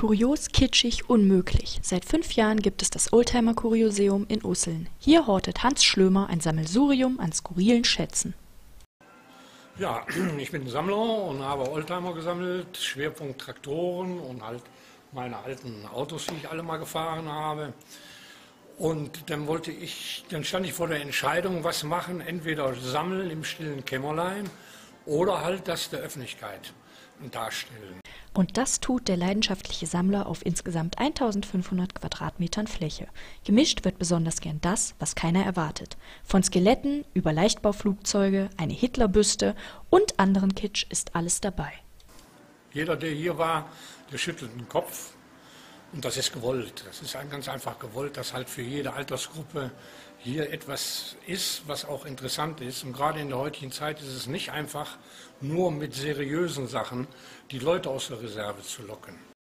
Kurios, kitschig, unmöglich. Seit 5 Jahren gibt es das Oldtimer-Kurioseum in Usseln. Hier hortet Hans Schlömer ein Sammelsurium an skurrilen Schätzen. Ja, ich bin Sammler und habe Oldtimer gesammelt, Schwerpunkt Traktoren und halt meine alten Autos, die ich alle mal gefahren habe. Und dann stand ich vor der Entscheidung, was machen, entweder sammeln im stillen Kämmerlein oder halt das der Öffentlichkeit darstellen. Und das tut der leidenschaftliche Sammler auf insgesamt 1500 Quadratmetern Fläche. Gemischt wird besonders gern das, was keiner erwartet. Von Skeletten über Leichtbauflugzeuge, eine Hitlerbüste und anderen Kitsch ist alles dabei. Jeder, der hier war, der schüttelt den Kopf. Und das ist gewollt. Das ist ganz einfach gewollt, dass halt für jede Altersgruppe hier etwas ist, was auch interessant ist. Und gerade in der heutigen Zeit ist es nicht einfach, nur mit seriösen Sachen die Leute aus der Reserve zu locken.